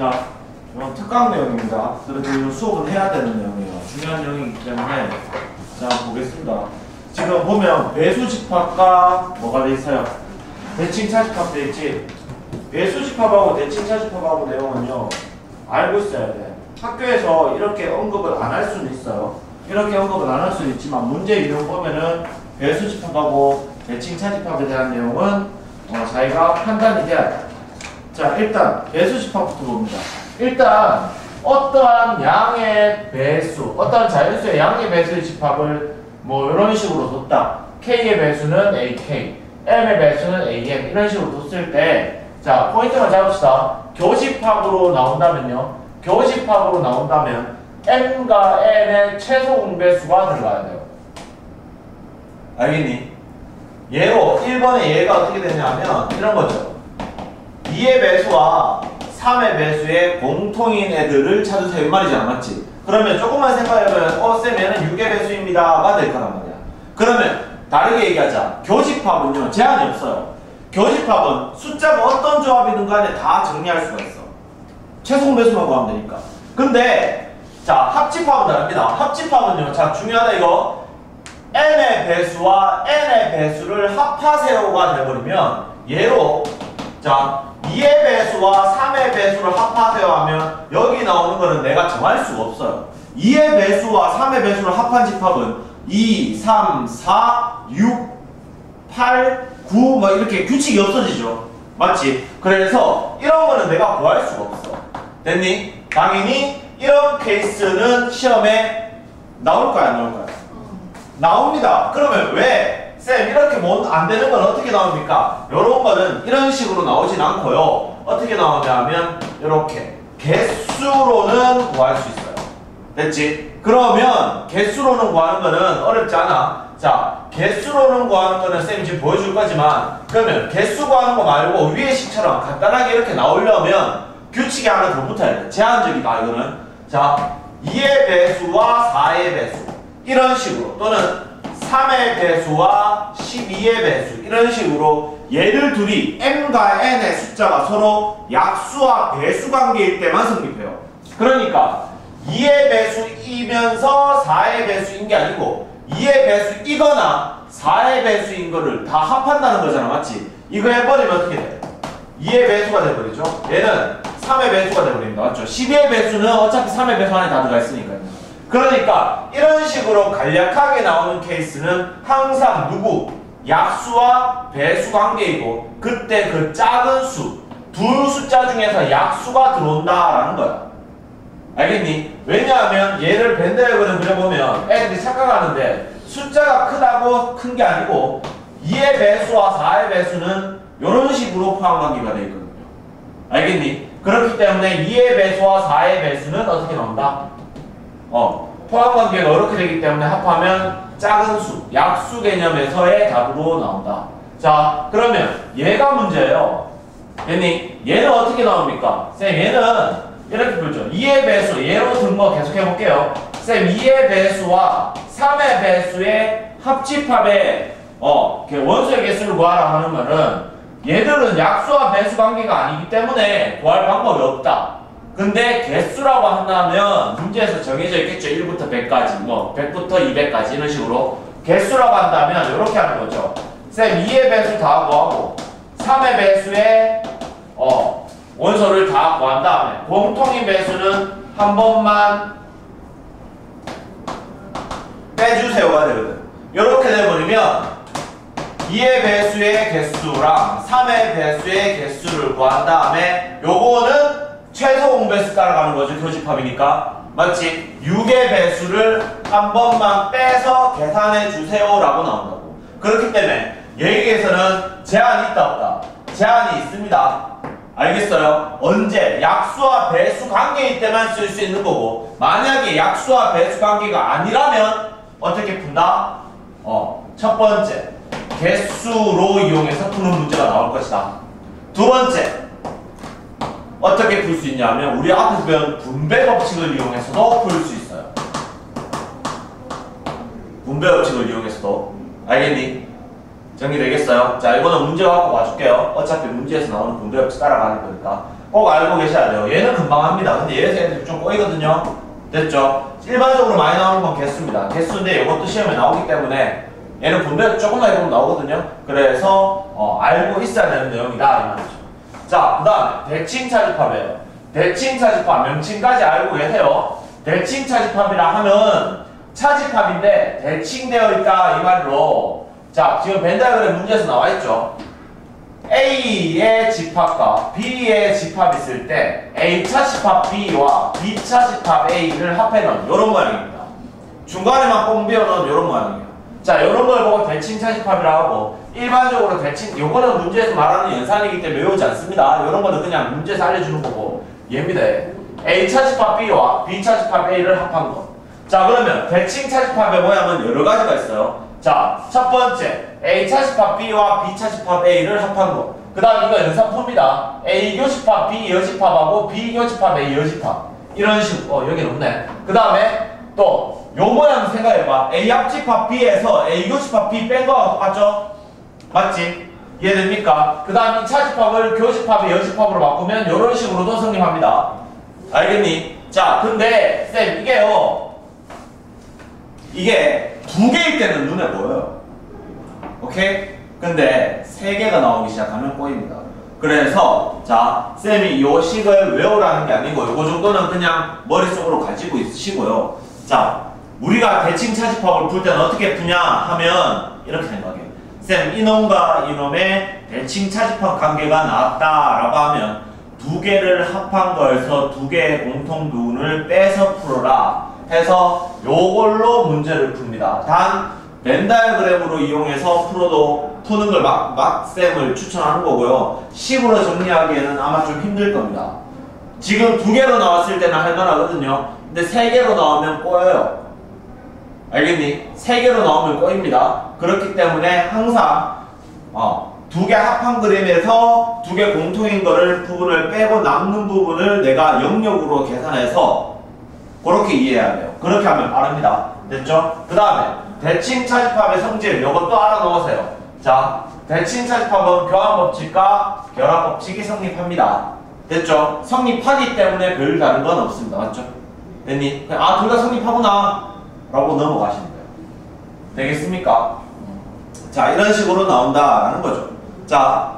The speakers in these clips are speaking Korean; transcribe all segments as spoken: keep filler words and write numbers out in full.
자, 이건 특강 내용입니다. 그래도 이건 수업은 해야 되는 내용이에요. 중요한 내용이기 때문에 자, 보겠습니다. 지금 보면 배수 집합과 뭐가 돼 있어요? 대칭 차집합 돼 있지? 배수 집합하고 대칭 차집합하고 내용은요, 알고 있어야 돼. 학교에서 이렇게 언급을 안 할 수는 있어요. 이렇게 언급을 안 할 수는 있지만 문제 유형 보면은 배수 집합하고 대칭 차집합에 대한 내용은 어, 자기가 판단이 돼야 돼. 자, 일단 배수 집합부터 봅니다. 일단 어떠한 양의 배수, 어떠한 자연수의 양의 배수의 집합을 뭐 이런 식으로 뒀다. K의 배수는 에이케이, M의 배수는 에이엠 이런 식으로 뒀을 때, 자, 포인트만 잡읍시다. 교집합으로 나온다면요, 교집합으로 나온다면 M과 N의 최소 공배수가 들어가야 돼요. 알겠니? 예로 일 번의 예가 어떻게 되냐면 이런 거죠. 이의 배수와 삼의 배수의 공통인 애들을 찾으세요 이 말이잖아, 맞지? 그러면 조금만 생각해보면 어 쌤 얘는 육의 배수입니다가 될 거란 말이야. 그러면 다르게 얘기하자. 교집합은요 제한이 없어요. 교집합은 숫자가 어떤 조합이든 간에 다 정리할 수가 있어. 최소 공배수만 구하면 되니까. 근데 자, 합집합은 다릅니다. 합집합은요, 자, 중요하다 이거. n의 배수와 n의 배수를 합하세요가 돼버리면, 예로 자, 이의 배수와 삼의 배수를 합하세요 하면 여기 나오는 거는 내가 정할 수가 없어요. 이의 배수와 삼의 배수를 합한 집합은 이, 삼, 사, 육, 팔, 구 뭐 이렇게 규칙이 없어지죠. 맞지? 그래서 이런 거는 내가 구할 수가 없어. 됐니? 당연히 이런 케이스는 시험에 나올 거야, 안 나올 거야? 나옵니다. 그러면 왜? 쌤, 이렇게 못 안 되는 건 어떻게 나옵니까? 요런 거는 이런 식으로 나오진 않고요. 어떻게 나오냐면 이렇게 개수로는 구할 수 있어요. 됐지? 그러면 개수로는 구하는 거는 어렵지 않아. 자, 개수로는 구하는 거는 쌤이 지금 보여줄 거지만, 그러면 개수 구하는 거 말고 위의 식처럼 간단하게 이렇게 나오려면 규칙이 하나 더 붙어야 돼. 제한적이다 이거는. 자, 이의 배수와 사의 배수 이런 식으로, 또는 삼의 배수와 십이의 배수 이런 식으로 얘를 둘이 m과 n의 숫자가 서로 약수와 배수 관계일 때만 성립해요. 그러니까 이의 배수이면서 사의 배수인 게 아니고 이의 배수이거나 사의 배수인 거를 다 합한다는 거잖아, 맞지? 이거 해버리면 어떻게 돼? 이의 배수가 돼버리죠. 얘는 삼의 배수가 돼버립니다, 맞죠? 십이의 배수는 어차피 삼의 배수 안에 다 들어가 있으니까요. 그러니까 이런 식으로 간략하게 나오는 케이스는 항상 누구? 약수와 배수 관계이고, 그때 그 작은 수, 두 숫자 중에서 약수가 들어온다라는 거야. 알겠니? 왜냐하면 얘를 벤다이어그램 그려보면 애들이 착각하는데 숫자가 크다고 큰 게 아니고 이의 배수와 사의 배수는 이런 식으로 포함관계가 되어 있거든요. 알겠니? 그렇기 때문에 이의 배수와 사의 배수는 어떻게 나온다? 어, 포함관계가 이렇게 되기 때문에 합하면 작은 수, 약수 개념에서의 답으로 나온다. 자, 그러면 얘가 문제예요. 됐니? 얘는 어떻게 나옵니까? 쌤, 얘는 이렇게 보죠. 이의 배수, 얘로 든 거 계속 해볼게요. 쌤, 이의 배수와 삼의 배수의 합집합의 어, 원소의 개수를 구하라 하는 말은 얘들은 약수와 배수 관계가 아니기 때문에 구할 방법이 없다. 근데 개수라고 한다면 문제에서 정해져 있겠죠. 일부터 백까지, 뭐 백부터 이백까지 이런 식으로 개수라고 한다면 이렇게 하는 거죠. 쌤, 이의 배수 다 구하고 삼의 배수의 어, 원소를 다 구한 다음에 공통인 배수는 한 번만 빼주세요가 되거든. 이렇게 돼버리면 이의 배수의 개수랑 삼의 배수의 개수를 구한 다음에 요거는 최소 공배수 따라가는 거죠. 교집합이니까. 맞지? 육의 배수를 한 번만 빼서 계산해 주세요 라고 나온다고. 그렇기 때문에 여기에서는 제한이 있다 없다? 제한이 있습니다. 알겠어요? 언제? 약수와 배수 관계일 때만 쓸 수 있는 거고, 만약에 약수와 배수 관계가 아니라면 어떻게 푼다? 어, 첫 번째, 개수로 이용해서 푸는 문제가 나올 것이다. 두 번째, 어떻게 풀 수 있냐면 우리 앞에서 배운 분배 법칙을 이용해서도 풀 수 있어요. 분배 법칙을 이용해서도. 알겠니? 정리되겠어요? 자, 이거는 문제 갖고 와줄게요. 어차피 문제에서 나오는 분배 법칙 따라가는 거니까. 꼭 알고 계셔야 돼요. 얘는 금방 합니다. 근데 얘에서 얘는 좀 꼬이거든요. 됐죠? 일반적으로 많이 나오는 건 개수입니다. 개수인데 이것도 시험에 나오기 때문에 얘는 분별 조금만 해보면 나오거든요. 그래서 어, 알고 있어야 되는 내용이다 이 말이죠. 자, 그 다음에 대칭 차집합이에요. 대칭 차집합 명칭까지 알고 계세요. 대칭 차집합이라 하면 차집합인데 대칭되어 있다 이 말로. 자, 지금 벤 다이어그램 문제에서 나와 있죠. A의 집합과 B의 집합이 있을 때 A 차집합 B와 B 차집합 A를 합해놓은 이런 모양입니다. 중간에만 뽕 비워놓은 이런 모양이에요. 자, 이런 걸 보고 대칭 차집합이라고 하고, 일반적으로 대칭, 요거는 문제에서 말하는 연산이기 때문에 외우지 않습니다. 이런 거는 그냥 문제에서 알려주는 거고, 얘입니다. A 차집합 B와 B 차집합 A를 합한 거. 자, 그러면 대칭 차집합의 모양은 여러 가지가 있어요. 자, 첫 번째 A 차집합 B와 B 차집합 A를 합한 거. 그 다음 이거 연산표입니다. A 교집합 B 여집합하고 B 교집합 A 여집합. 이런 식으로. 어, 여기는 없네. 그 다음에 또 요 모양 생각해봐. A 합집합 B에서 A 교집합 B 뺀 거하고 똑같죠? 맞지? 이해됩니까? 그 다음 이 차집합을 교집합의 여집합으로 바꾸면 이런 식으로도 성립합니다. 알겠니? 자, 근데 쌤 이게요, 이게 두 개일 때는 눈에 보여요. 오케이? 근데 세 개가 나오기 시작하면 꼬입니다. 그래서 자, 쌤이 요 식을 외우라는 게 아니고 요거 정도는 그냥 머릿속으로 가지고 있으시고요. 자, 우리가 대칭 차집합을 풀 때는 어떻게 푸냐 하면 이렇게 생각해요. 쌤, 이놈과 이놈의 대칭 차집합 관계가 나왔다라고 하면 두 개를 합한 거에서 두 개의 공통부분을 빼서 풀어라 해서 요걸로 문제를 풉니다. 단 벤 다이어그램으로 이용해서 풀어도 푸는 걸 막, 막 쌤을 추천하는 거고요. 식으로 정리하기에는 아마 좀 힘들 겁니다. 지금 두 개로 나왔을 때는 할만하거든요. 근데 세 개로 나오면 꼬여요. 알겠니? 세 개로 나오면 꼬입니다. 그렇기 때문에 항상 어, 두 개 합한 그림에서 두 개 공통인 거를 부분을 빼고 남는 부분을 내가 영역으로 계산해서 그렇게 이해해야 돼요. 그렇게 하면 빠릅니다. 됐죠? 그 다음에 대칭 차집합의 성질, 이것도 알아놓으세요. 자, 대칭 차집합은 교환법칙과 결합법칙이 성립합니다. 됐죠? 성립하기 때문에 별 다른 건 없습니다. 맞죠? 됐니? 아, 둘 다 성립하구나 라고 넘어가시면 돼요. 되겠습니까? 자, 이런 식으로 나온다라는 거죠. 자,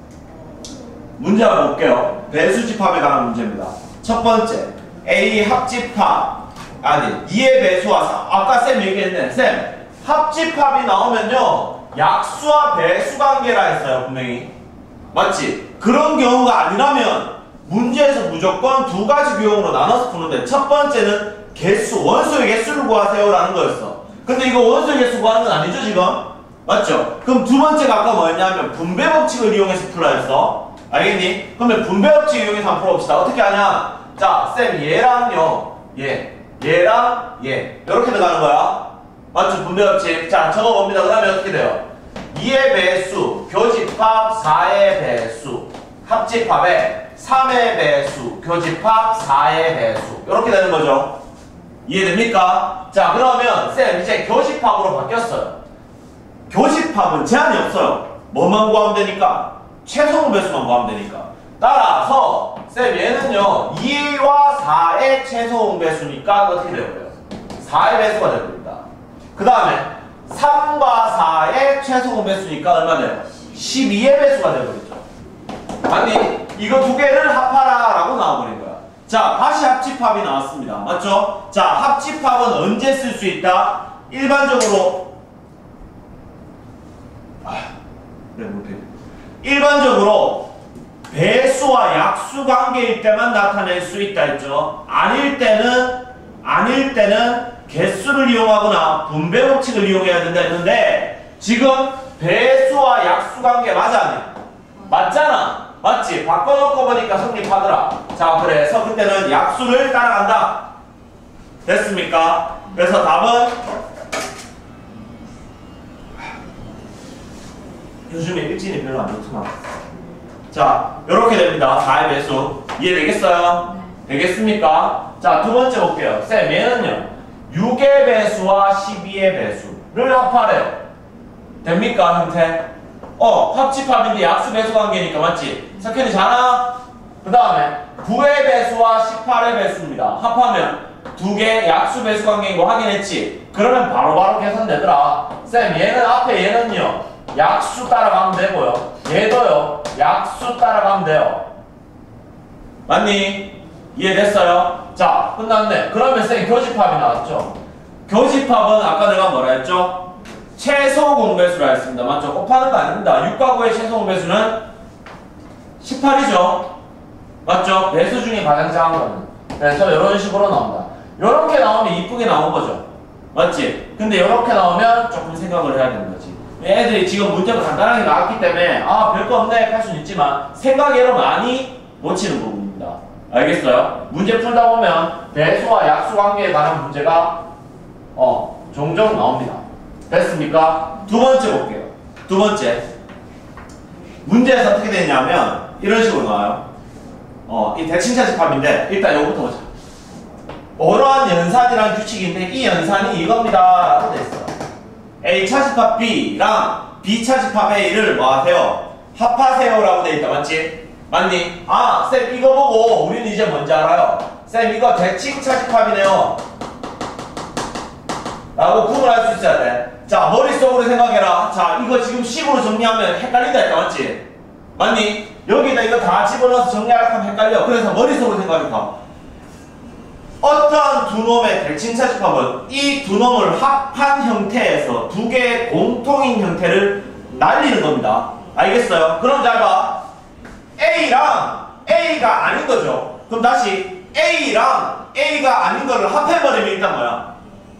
문제 한번 볼게요. 배수집합에 관한 문제입니다. 첫 번째, A 합집합, 아니 이의 배수와 사, 아까 쌤 얘기했네. 쌤, 합집합이 나오면요 약수와 배수 관계라 했어요. 분명히 맞지? 그런 경우가 아니라면 문제에서 무조건 두 가지 유형으로 나눠서 푸는데, 첫 번째는 개수, 원소의 개수를 구하세요 라는 거였어. 근데 이거 원소의 개수 구하는 건 아니죠 지금? 맞죠? 그럼 두 번째가 아까 뭐였냐면 분배 법칙을 이용해서 풀라 했어. 알겠니? 그러면 분배 법칙 이용해서 한번 풀어봅시다. 어떻게 하냐? 자, 쌤 얘랑요 얘 얘랑 얘 이렇게 들어가는 거야. 맞죠? 분배 법칙. 자, 적어봅니다. 그 다음에 어떻게 돼요? 이의 배수, 교집합 사의 배수, 합집합에 삼의 배수, 교집합 사의 배수 이렇게 되는 거죠. 이해됩니까? 자, 그러면 쌤 이제 교집합으로 바뀌었어요. 교집합은 제한이 없어요. 뭐만 구하면 되니까? 최소공 배수만 구하면 되니까. 따라서 쌤 얘는요 이와 사의 최소공 배수니까 어떻게 되고요? 사의 배수가 되버립니다. 그 다음에 삼과 사의 최소공 배수니까 얼마 돼요? 십이의 배수가 되버리죠. 아니 이거 두 개를 합하라 라고 나와버린 거야. 자, 다시 합집합이 나왔습니다. 맞죠? 자, 합집합은 언제 쓸 수 있다? 일반적으로 아, 그래 못해. 일반적으로 배수와 약수 관계일 때만 나타낼 수 있다 했죠. 아닐 때는 아닐 때는 개수를 이용하거나 분배 법칙을 이용해야 된다 했는데, 지금 배수와 약수 관계 맞아 아니? 맞잖아. 맞지? 바꿔놓고 보니까 성립하더라. 자, 그래서 그때는 약수를 따라간다. 됐습니까? 그래서 답은 요즘에 일진이 별로 안 좋구나. 자, 요렇게 됩니다. 사의 배수. 이해되겠어요? 네. 되겠습니까? 자, 두 번째 볼게요. 쌤, 얘는요 육의 배수와 십이의 배수를 합하래요. 됩니까, 형태? 어, 합집합인데 약수 배수 관계니까 맞지? 석현이 잘하? 그 다음에 구의 배수와 십팔의 배수입니다. 합하면 두 개 약수 배수 관계인 거 확인했지? 그러면 바로바로 계산되더라. 쌤, 얘는 앞에 얘는요 약수 따라가면 되고요, 얘도요 약수 따라가면 돼요. 맞니? 이해됐어요? 자, 끝났네. 그러면 쌤 교집합이 나왔죠? 교집합은 아까 내가 뭐라 했죠? 최소 공배수라 했습니다. 맞죠? 곱하는 거 아닙니다. 육과 구의 최소 공배수는 십팔이죠? 맞죠? 배수 중에 가장 작은 거는. 그래서 이런 식으로 나온다. 이렇게 나오면 이쁘게 나온 거죠. 맞지? 근데 이렇게 나오면 조금 생각을 해야 되는 거지. 애들이 지금 문제가 간단하게 나왔기 때문에 아 별거 없네 할 수는 있지만 생각외로 많이 놓치는 부분입니다. 알겠어요? 문제 풀다 보면 배수와 약수 관계에 관한 문제가 어 종종 나옵니다. 됐습니까? 두 번째 볼게요. 두 번째 문제에서 어떻게 되냐면 이런 식으로 나와요. 어, 이 대칭차집합인데 일단 이거부터 보자. 이러한 연산이라는 규칙인데 이 연산이 이겁니다 라고 돼 있어. A 차집합 B랑 B 차집합 A를 뭐 하세요? 합하세요 라고 돼 있다. 맞지? 맞니? 아, 쌤 이거 보고 우리는 이제 뭔지 알아요. 쌤 이거 대칭차집합이네요 라고 구분할 수 있어야 돼. 자, 머릿속으로 생각해라. 자, 이거 지금 식으로 정리하면 헷갈린다 했다. 맞지? 맞니? 여기다 이거 다 집어넣어서 정리하려고 하면 헷갈려. 그래서 머릿속으로 생각해봐. 어떠한 두 놈의 대칭차집합은 이 두 놈을 합한 형태에서 두 개의 공통인 형태를 날리는 겁니다. 알겠어요? 그럼 잘 봐. A랑 A가 아닌 거죠. 그럼 다시 A랑 A가 아닌 거를 합해버리면 일단 뭐야?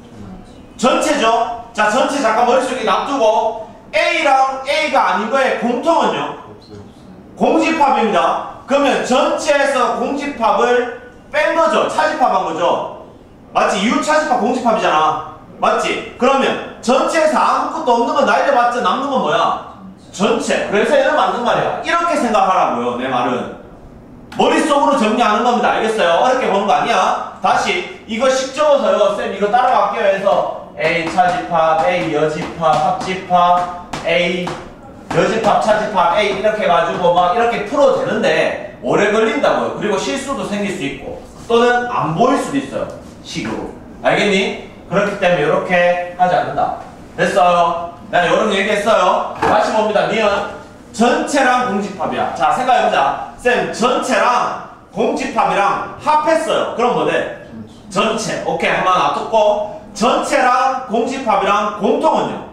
전체죠? 자, 전체 잠깐 머릿속에 놔두고 A랑 A가 아닌 거의 공통은요? 공집합입니다. 그러면 전체에서 공집합을 뺀 거죠. 차집합한 거죠. 맞지? 유차집합 공집합이잖아. 맞지? 그러면 전체에서 아무것도 없는 건 날려봤자 남는 건 뭐야? 전체. 그래서 얘는 맞는 말이야. 이렇게 생각하라고요. 내 말은. 머릿속으로 정리하는 겁니다. 알겠어요? 어렵게 보는 거 아니야. 다시 이거 식 적어서요. 쌤 이거 따라갈게요 해서 A 차집합, A 여집합, 합집합, A 여집합, 차집합, A 이렇게 해가지고 막 이렇게 풀어도 되는데 오래 걸린다고요. 그리고 실수도 생길 수 있고 또는 안 보일 수도 있어요. 식으로. 알겠니? 그렇기 때문에 이렇게 하지 않는다. 됐어요? 내가 이런 거 얘기했어요. 다시 봅니다. 니은 전체랑 공집합이야. 자, 생각해보자. 쌤, 전체랑 공집합이랑 합했어요. 그럼 뭐 돼? 전체. 오케이. 한번 놔뒀고 전체랑 공집합이랑 공통은요?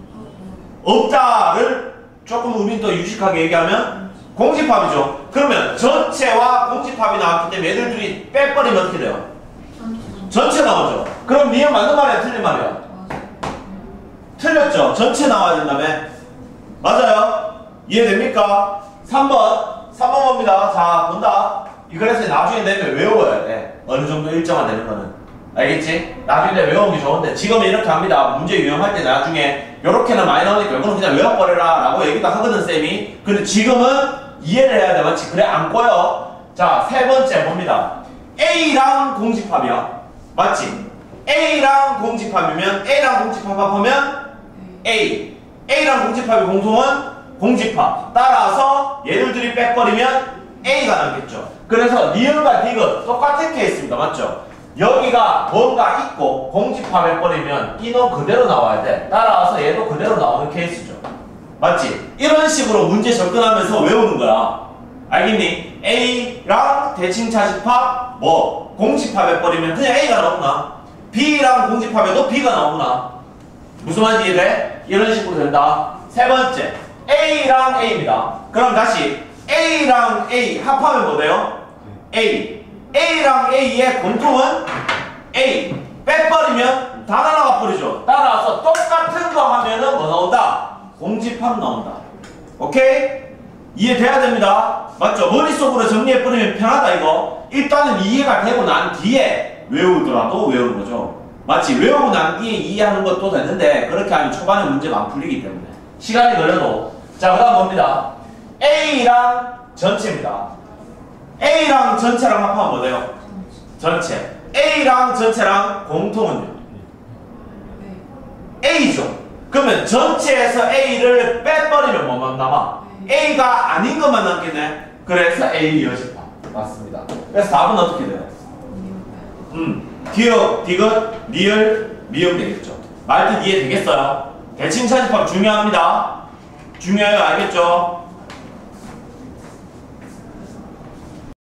없다를 조금 우린 또 유식하게 얘기하면 공집합이죠. 그러면 전체와 공집합이 나왔기 때문에 얘들 둘이 빼버리면 어떻게 돼요? 전체 나오죠. 그럼 니은 맞는 말이야? 틀린 말이야? 틀렸죠? 전체 나와야 된다며? 맞아요? 이해됩니까? 삼 번 삼 번 봅니다. 자, 본다. 이 그래서 나중에 내면 외워야 돼. 어느 정도 일정화 되는 거는. 알겠지? 나중에 외우는 게 좋은데 지금은 이렇게 합니다. 문제 유형할 때 나중에 요렇게는 많이 나오니까 이거는 그냥 외워버려라 라고 얘기도 하거든 쌤이. 근데 지금은 이해를 해야 돼. 맞지? 그래 안 꼬여. 자, 세 번째 봅니다. A랑 공집합이야. 맞지? A랑 공집합이면 A랑 공집합 합하면 A. A랑 공집합의 공통은 공집합. 따라서 얘들 둘이 빼버리면 A가 남겠죠. 그래서 니은과 디귿 똑같은 케이스입니다. 맞죠? 여기가 뭔가 있고 공집합해버리면 이놈 그대로 나와야 돼. 따라서 얘도 그대로 나오는 케이스죠. 맞지? 이런 식으로 문제 접근하면서 외우는 거야. 알겠니? A랑 대칭차집합 뭐 공집합해버리면 그냥 A가 나오구나. B랑 공집합해도 B가 나오구나. 무슨 말인지 이해돼? 이런 식으로 된다. 세 번째 A랑 A입니다. 그럼 다시 A랑 A 합하면 뭐 돼요? A. A랑 A의 공통은 A. 빼버리면 다 날아가 버리죠. 따라서 똑같은 거 하면은 뭐 나온다? 공집합 나온다. 오케이? 이해돼야 됩니다. 맞죠? 머릿속으로 정리해버리면 편하다 이거. 일단은 이해가 되고 난 뒤에 외우더라도 외우는 거죠. 맞지? 외우고 난 뒤에 이해하는 것도 되는데 그렇게 하면 초반에 문제가 안 풀리기 때문에 시간이 걸려도. 자, 그 다음 봅니다. A랑 전체입니다. A랑 전체랑 합하면 뭐 돼요? 전체. A랑 전체랑 공통은요? A죠. 그러면 전체에서 A를 빼버리면 뭐만 남아? A가 아닌 것만 남겠네. 그래서 A 여집합. 맞습니다. 그래서 답은 어떻게 돼요? 음, 디귿, 디귿, 리을, 미음 되겠죠. 말뜻 이해되겠어요? 대칭 차집합 중요합니다. 중요해요. 알겠죠?